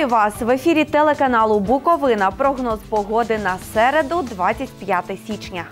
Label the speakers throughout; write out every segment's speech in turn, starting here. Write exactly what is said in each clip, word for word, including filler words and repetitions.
Speaker 1: Вітаю вас! В ефірі телеканалу «Буковина». Прогноз погоди на середу, двадцять п'яте січня.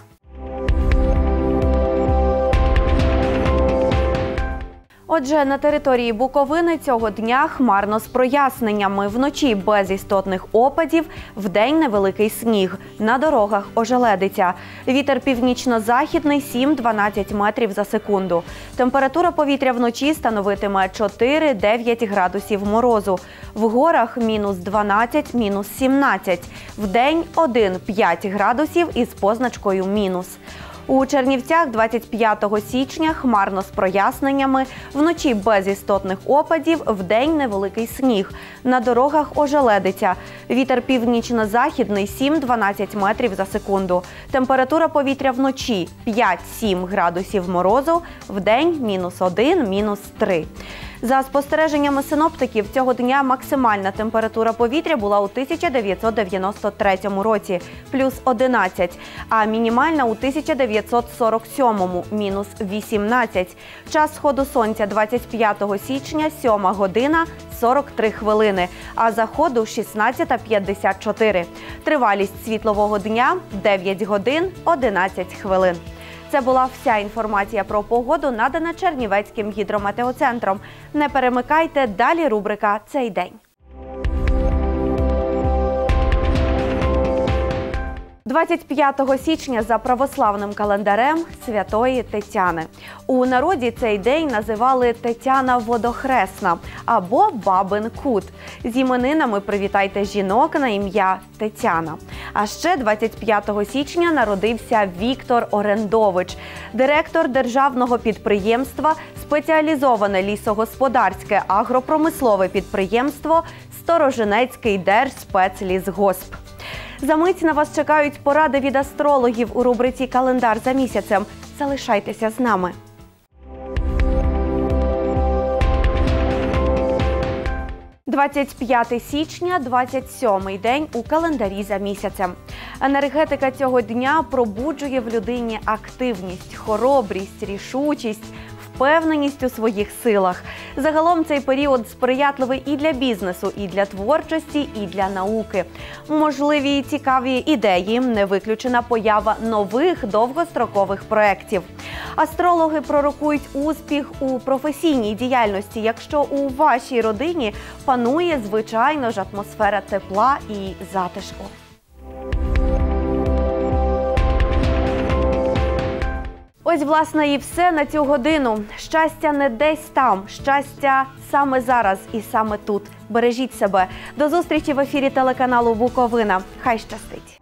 Speaker 1: Отже, на території Буковини цього дня хмарно з проясненнями. Вночі без істотних опадів, вдень невеликий сніг. На дорогах ожеледиця. Вітер північно-західний сім-дванадцять метрів за секунду. Температура повітря вночі становитиме чотири-дев'ять градусів морозу. В горах мінус дванадцять, мінус сімнадцять. Вдень один-п'ять градусів із позначкою мінус. У Чернівцях двадцять п'ятого січня хмарно з проясненнями, вночі без істотних опадів, вдень невеликий сніг. На дорогах ожеледиця. Вітер північно-західний сім-дванадцять метрів за секунду. Температура повітря вночі п'ять-сім градусів морозу, вдень мінус один, мінус три. За спостереженнями синоптиків, цього дня максимальна температура повітря була у тисяча дев'ятсот дев'яносто третьому році – плюс одинадцять, а мінімальна у тисяча дев'ятсот сорок сьомому – мінус вісімнадцять. Час сходу сонця двадцять п'ятого січня – сьома година сорок три хвилини, а заходу – шістнадцята п'ятдесят чотири. Тривалість світлового дня – дев'ять годин одинадцять хвилин. Це була вся інформація про погоду, надана Чернівецьким гідрометеоцентром. Не перемикайте, далі рубрика «Цей день». двадцять п'ятого січня за православним календарем Святої Тетяни. У народі цей день називали Тетяна Водохресна або Бабин Кут. З іменинами привітайте жінок на ім'я Тетяна. А ще двадцять п'ятого січня народився Віктор Орендович, директор державного підприємства «Спеціалізоване лісогосподарське агропромислове підприємство Сторожинецький Держспецлісгосп». За мить на вас чекають поради від астрологів у рубриці «Календар за місяцем». Залишайтеся з нами. двадцять п'яте січня, двадцять сьомий день у календарі за місяцем. Енергетика цього дня пробуджує в людині активність, хоробрість, рішучість, впевненість у своїх силах. Загалом цей період сприятливий і для бізнесу, і для творчості, і для науки. Можливі і цікаві ідеї, не виключена поява нових довгострокових проєктів. Астрологи пророкують успіх у професійній діяльності, якщо у вашій родині панує, звичайно ж, атмосфера тепла і затишку. Ось, власне, і все на цю годину. Щастя не десь там, щастя саме зараз і саме тут. Бережіть себе. До зустрічі в ефірі телеканалу «Буковина». Хай щастить!